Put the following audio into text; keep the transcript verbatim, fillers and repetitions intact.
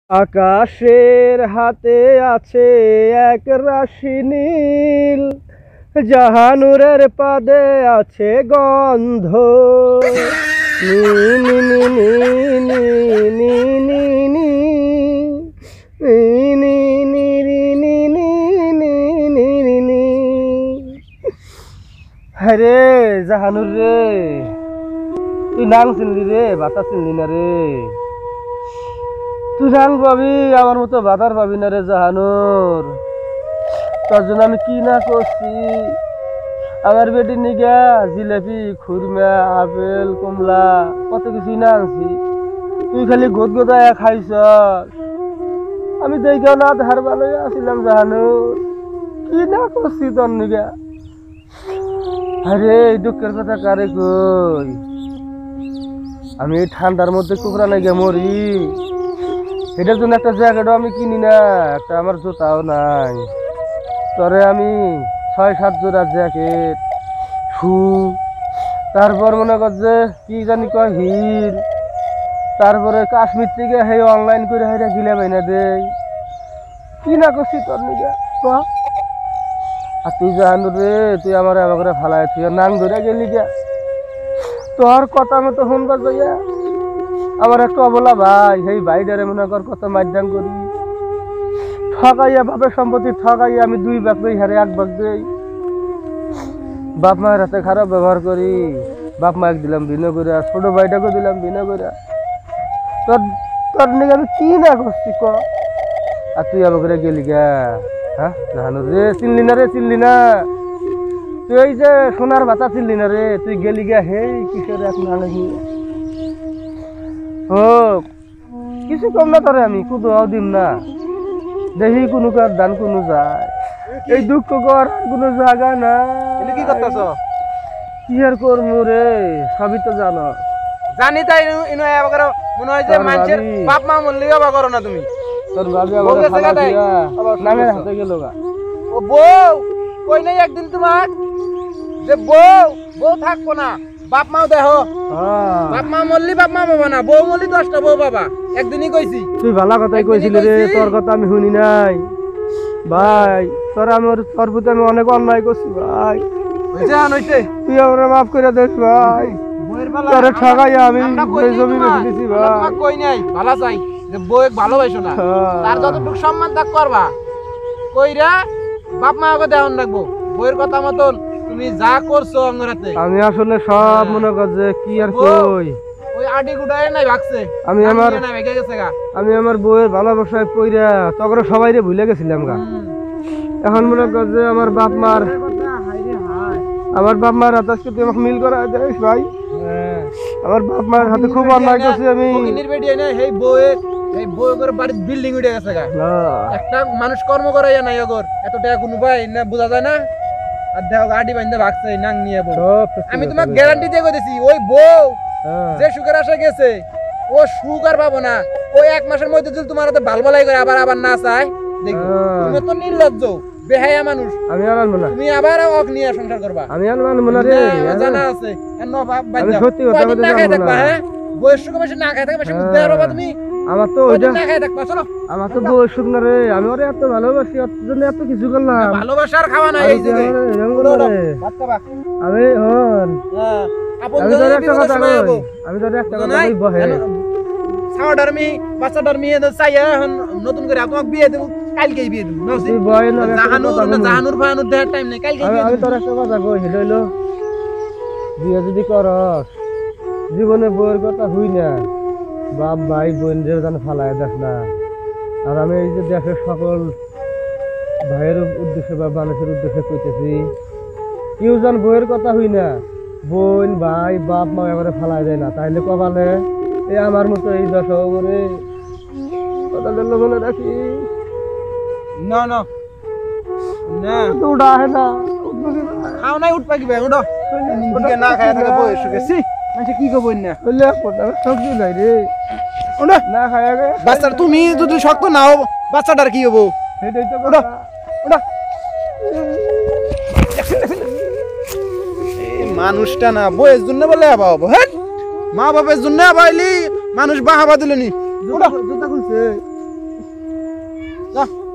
আকাশের হাতে আছে এক রাশি নীল, জাহানুরের পাদে আছে গন্ধ। নি নি নি নি নি নি নি নি নি নি নি নি নি নি। হরে জাহানুর রে, তুই নাং চিনলি রে, বাতা চিনলি না রে। তুই নাং পাবি, আমার মতো বাতার পাবি না রে জাহানুর। তোর জন্য আমি কি না করছি। আমার বেটি নিগা জিলেপি, খুরমা, আপেল, কমলা কত কিছুই না আনছি। তুই খালি গোদ গোদায় খাইছ। আমি দেখেও না ধার ভালোই আসিলাম জাহানুর। কি না করছি তোর নিগা। আরে এই দুঃখের কথা কারে কই। আমি এই ঠান্ডার মধ্যে কুকুরা নাইগা মরি। এটার জন্য একটা জ্যাকেটও আমি কিনি না, একটা আমার জুতাও নাই। তরে আমি ছয় সাত জোড়া জ্যাকেট, শু, তারপর মনে কর যে কি জানি কয় হিল, তারপরে কাশ্মীর থেকে হেই অনলাইন করে হেরা গিলে বাইনা দেয়। কি না করছি তোর নিগা ক। আর তুই জানো রে, তুই আমার এবার করে ফালাই তুই নাং ধরে গেলি গা। তোর কথা মতো শুনবার যাইয়া আমার একটা অবলা ভাই, সেই ভাইটারে মনে কর কত মারদান করি। ঠকাইয়া বাপের সম্পত্তি ঠকাইয়া আমি দুই ভাগ দেই, হারে এক ভাগ দেই। বাপ মায়ের হাতে খারাপ ব্যবহার করি। বাপ মায়ের দিলাম ভিন্ন করে, ছোট ভাইটাকে দিলাম ভিন্ন করে। তোর তোর নিয়ে আমি কি না করছি ক। আর তুই আবার করে গেলি গা। হ্যাঁ জাহানুর রে, চিনলি না রে, চিনলি না। তুই ওই যে সোনার বাতা চিনলি না রে, তুই গেলি গা হে কিসের এক না নাকি। ও কিছু কম না তোরে আমি কুদোয়াও দিম না। দেখি কোনো কার দান কোনো যায়, এই দুঃখ কর কোনো জায়গা না। কি করতেছ? কি আর করবো রে, সবই তো জানো। জানি তাই ইনো এবারে মনে হয় যে মানুষের বাপ মা মরলি বা করো না তুমি। তোর ভাবি আমাকে ফালা দিয়া নামের হাতে গেল গা। ও বউ কই নাই একদিন তোমার যে বউ বউ থাকবো না, বাপ মাও দেখো। বাপ মা মরলি বাপ মা বাবা না, বউ মরলি দশটা বউ বাবা। একদিনই কইছি। তুই ভালো কথাই কইছিলি রে, তোর কথা আমি শুনি নাই ভাই। তোর আমার তোর প্রতি আমি অনেক অন্যায় করছি ভাই। তুই আমার মাফ করে দিস ভাই। তোরে ঠকাইয়া আমি জমি বেচে দিছি ভাই। কই নাই ভালো চাই যে বউ ভালোবাসো না, তার যতটুকু সম্মান ত্যাগ করবা কইরা বাপ মা ওকে দেওয়ান রাখবো। বউয়ের কথা মতন তুমি যা করছো অঙ্গরাতে। আমি আসলে সব মনে কর যে কি আর কই, ওই আডি গুডায় নাই ভাগছে। আমি আমার না ভেগে গেছে গা। আমি আমার বউয়ের ভালোবাসায় পইরা তখন সবাই রে ভুলে গেছিলাম গা। এখন মনে কর যে আমার বাপ মার আমার বাপ মার হাতে আজকে তুই আমাকে মিল করা দেয় ভাই। আমার বাপ মার হাতে খুব অন্যায় করছি আমি। ফকিনের বেটি না এই বউয়ের এই বউ করে বাড়ির বিল্ডিং উঠে গেছে গা। একটা মানুষ কর্ম করাই নাই ওগর এত টাকা কোনো ভাই না বোঝা যায় না। আর দেখো গাড়ি বাইন্দা ভাগছে নাং নিয়ে বউ। আমি তোমাকে গ্যারান্টি দিয়ে কইতেছি ওই বউ যে সুখের আশা গেছে ও সুখ আর পাবো না। ওই এক মাসের মধ্যে যদি তোমার হাতে ভালো ভালাই করে আবার আবার না চায় দেখো। তুমি তো নির্লজ্জ বেহায়া মানুষ। আমি আর মানবো না। তুমি আবার অক নিয়ে সংসার করবা। আমি আর মানবো না রে, জানা আছে। আমি সত্যি কথা বলতে জানবো না। হ্যাঁ বয়স সুখ বেশি না খাই থাকবে বেশি বুঝতে পারবা তুমি। আমার তো ওইটা না খাই থাকবা চলো। আমার তো বয়স সুখ না রে, আমি ওরে এত ভালোবাসি, ওর জন্য এত কিছু করলাম। ভালোবাসার খাওয়া না এই যে ভাত খাবা। আমি হন হ্যাঁ আপন আমি তোর একটা কথা কই, আমি তোর একটা কথা কই বহে। সাওয়াডার মি বাচ্চাটার মেয়ে চাইয়া এখন নতুন করে তোমাকে বিয়ে দেব, কালকেই বিয়ে দেব। তুই বয় না, জাহানুর না জাহানুর ফানুর দেখার টাইম নাই, কালকেই বিয়ে দেব। আমি তোর একটা কথা কই হইলো বিয়ে যদি করস জীবনে বউয়ের কথা হই না, বাপ ভাই বোনদের যেন ফালায় দেখ না। আর আমি এই যে দেশের সকল ভাইয়ের উদ্দেশ্যে বা মানুষের উদ্দেশ্যে কইতেছি, কেউ যেন বউয়ের কথা হই না, বোন ভাই বাপ মা এবারে ফালায় দেয় না। তাইলে কপালে এই আমার মতো এই দশা করে কথাটা মনে রাখি। না না না উঠা আছে না, খাও নাই উঠবা কি ভাই উঠো। উঠে না খায় থাকে বই শুকেছি মানে কি কব না হইলে কথা সবজি নাই রে। ওনা না খায় আগে বাচ্চা তুমি যদি শক্ত না হও বাচ্চাটার কি হবো? সেটাই তো ওঠো ওঠো। এই মানুষটা না বইয়ের জন্য বলে আবা হবো। হ্যাঁ মা বাবার জন্য আবাইলি মানুষ বাহাবা দিলনি। জুতা খুলছে যা